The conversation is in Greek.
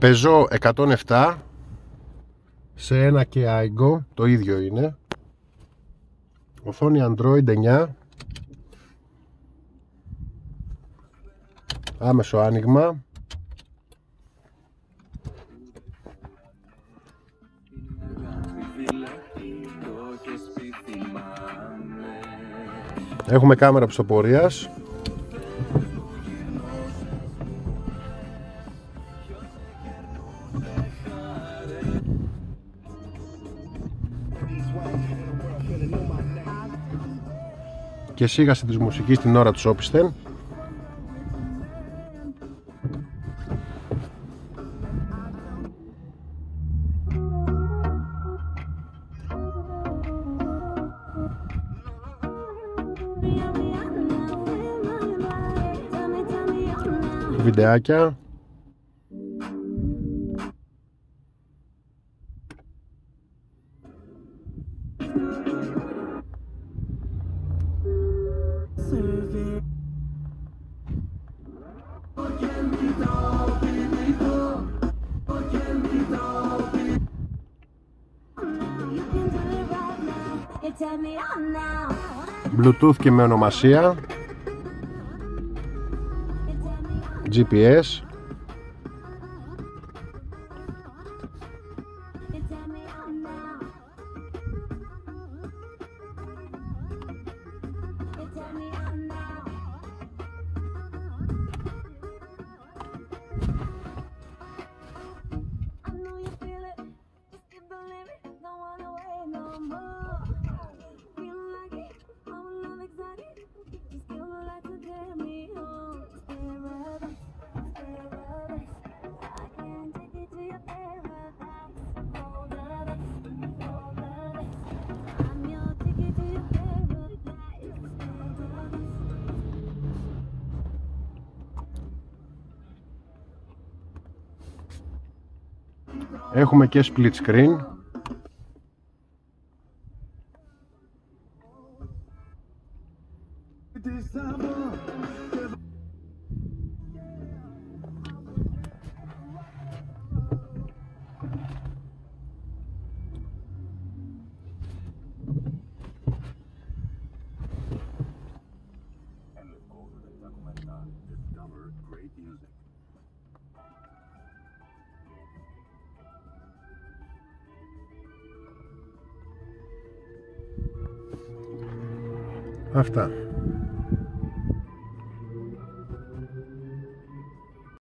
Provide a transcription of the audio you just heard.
Peugeot 107 σε ένα και Aigo, το ίδιο είναι. Οθόνη Android 9. Άμεσο άνοιγμα. Έχουμε κάμερα πιστοπορίας. Και σίγαση της μουσικής την ώρα του όπισθεν. Βιντεάκια. Bluetooth και με ονομασία, GPS, έχουμε και split screen. Αυτά.